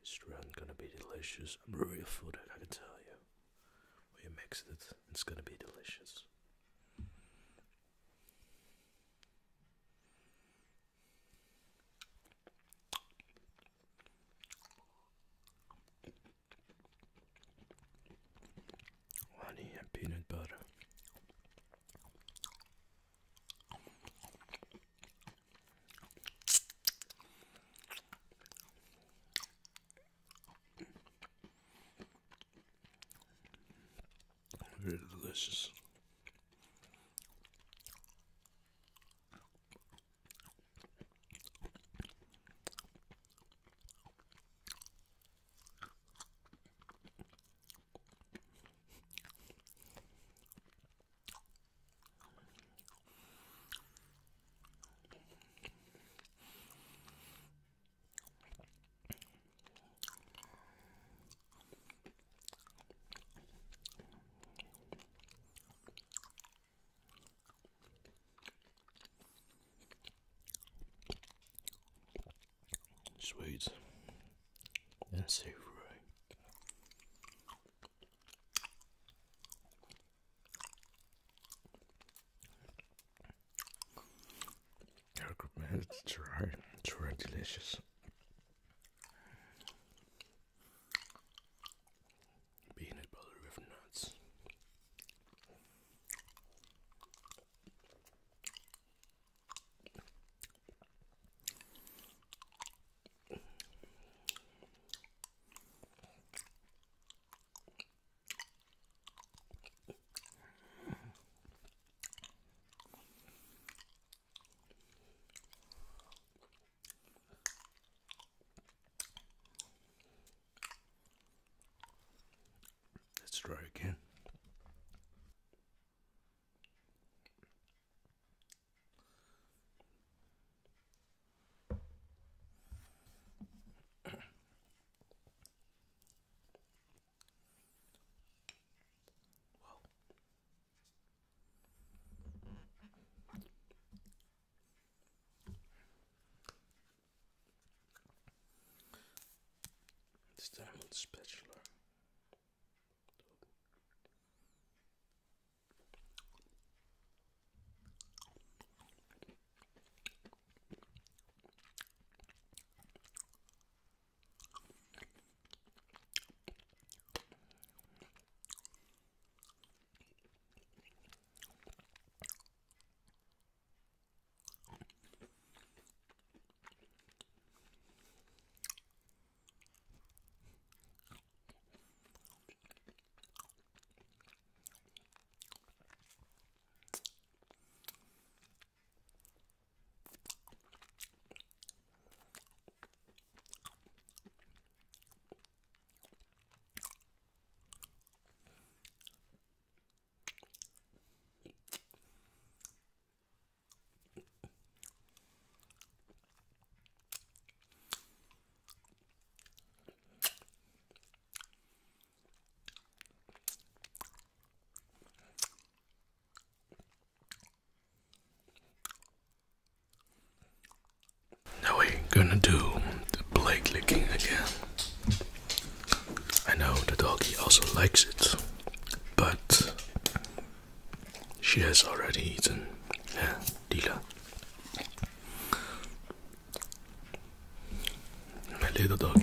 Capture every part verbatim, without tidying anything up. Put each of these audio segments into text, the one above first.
restaurant gonna be delicious. I'm real food, I can tell you. When you mix it, it's gonna be delicious. Honey and peanut butter. Very delicious. Sweet and savory. I recommend it to try. It's very delicious. Peanut butter with nuts. Let's try again. This time with the spatula. Now we're gonna do the blade licking again. I know the doggy also likes it, but she has already eaten. Yeah, Dila. My little doggy.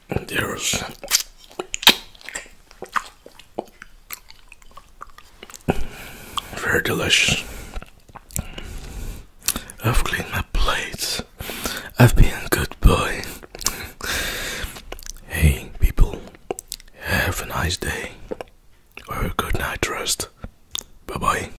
There's very delicious. I've cleaned my plate. I've been a good boy. Hey, people, have a nice day or a good night rest. Bye bye.